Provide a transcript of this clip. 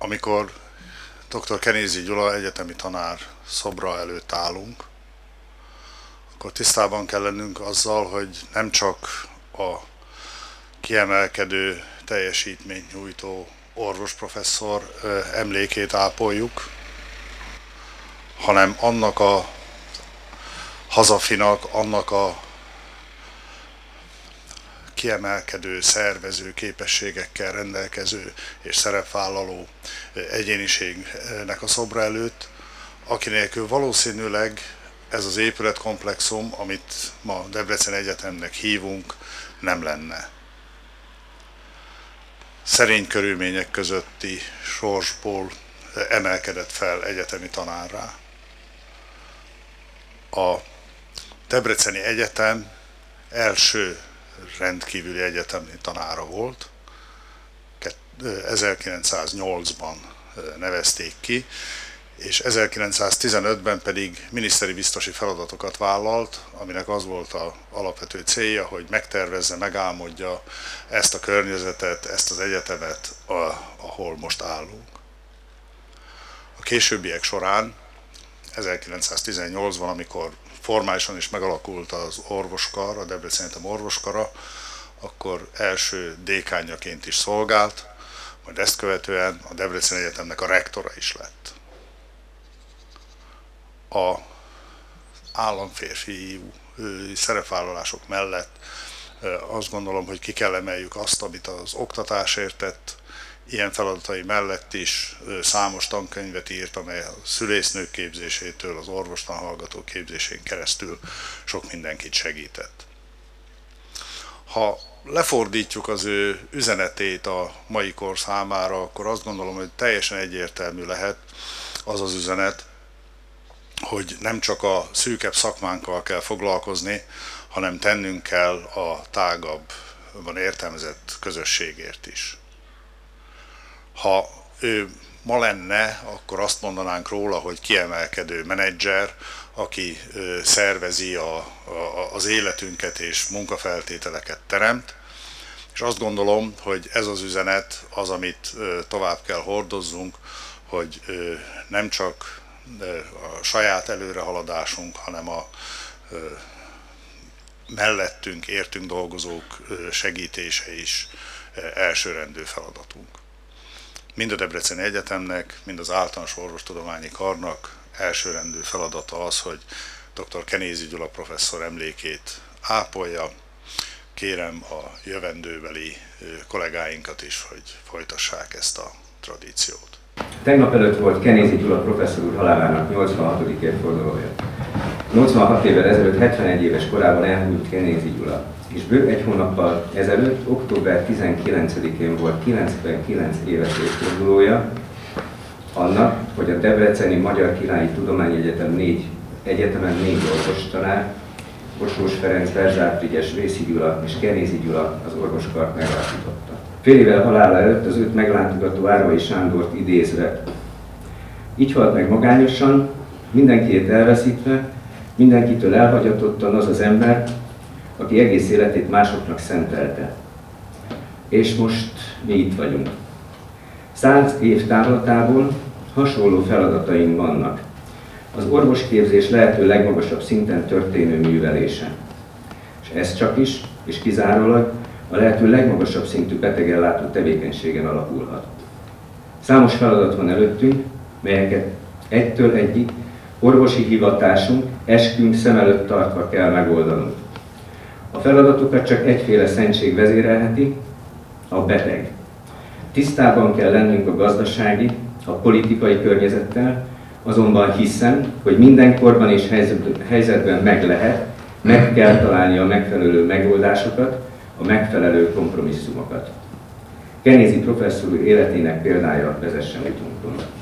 Amikor dr. Kenézi Gyula egyetemi tanár szobra előtt állunk, akkor tisztában kell lennünk azzal, hogy nem csak a kiemelkedő teljesítményt nyújtó orvosprofesszor emlékét ápoljuk, hanem annak a hazafinak, annak a kiemelkedő, szervező képességekkel rendelkező és szerepvállaló egyéniségnek a szobra előtt, aki nélkül valószínűleg ez az épületkomplexum, amit ma Debreceni Egyetemnek hívunk, nem lenne. Szerény körülmények közötti sorsból emelkedett fel egyetemi tanárrá. A Debreceni Egyetem első rendkívüli egyetemi tanára volt, 1908-ban nevezték ki, és 1915-ben pedig miniszteri biztosi feladatokat vállalt, aminek az volt az alapvető célja, hogy megtervezze, megálmodja ezt a környezetet, ezt az egyetemet, ahol most állunk. A későbbiek során, 1918-ban, amikor formálisan is megalakult az orvoskar, a Debreceni Egyetem orvoskara, akkor első dékánjaként is szolgált, majd ezt követően a Debreceni Egyetemnek a rektora is lett. A államférfi szerepvállalások mellett azt gondolom, hogy ki kell emeljük azt, amit az oktatásért tett, ilyen feladatai mellett is számos tankönyvet írt, amely a szülésznők képzésétől az orvostanhallgató képzésén keresztül sok mindenkit segített. Ha lefordítjuk az ő üzenetét a mai kor számára, akkor azt gondolom, hogy teljesen egyértelmű lehet az az üzenet, hogy nem csak a szűkebb szakmánkkal kell foglalkozni, hanem tennünk kell a tágabban értelmezett közösségért is. Ha ő ma lenne, akkor azt mondanánk róla, hogy kiemelkedő menedzser, aki szervezi az életünket és munkafeltételeket teremt, és azt gondolom, hogy ez az üzenet az, amit tovább kell hordozzunk, hogy nem csak a saját előrehaladásunk, hanem a mellettünk, értünk dolgozók segítése is elsőrendű feladatunk. Mind a Debreceni Egyetemnek, mind az Általános Orvostudományi Karnak elsőrendű feladata az, hogy dr. Kenézi Gyula professzor emlékét ápolja. Kérem a jövendőbeli kollégáinkat is, hogy folytassák ezt a tradíciót. Tegnap előtt volt Kenézi Gyula professzor úr halálának 86. évfordulója. 86 évvel ezelőtt 71 éves korában elhunyt Kenézi Gyula, és bő egy hónappal ezelőtt, október 19-én volt 99 éves évfordulója annak, hogy a Debreceni Magyar Királyi Tudományegyetem 4 orvostanár, Borsós Ferenc, Berzsák Frigyes, Vészi Gyula és Kenézi Gyula az orvoskart meglátogatta. Fél évvel halála előtt az őt meglátogató Árvai Sándort idézve: így halt meg magányosan, mindenkiét elveszítve, mindenkitől elhagyatottan az az ember, aki egész életét másoknak szentelte. És most mi itt vagyunk. 100 év távlatából hasonló feladataink vannak. Az orvosképzés lehető legmagasabb szinten történő művelése. És ez csak is, és kizárólag a lehető legmagasabb szintű betegellátó tevékenységen alapulhat. Számos feladat van előttünk, melyeket egytől egyig orvosi hivatásunk, eskünk szem előtt tartva kell megoldanunk. A feladatokat csak egyféle szentség vezérelheti, a beteg. Tisztában kell lennünk a gazdasági, a politikai környezettel, azonban hiszem, hogy minden korban és helyzetben meg kell találni a megfelelő megoldásokat, a megfelelő kompromisszumokat. Kenézi professzor úr életének példája vezessen utunkon.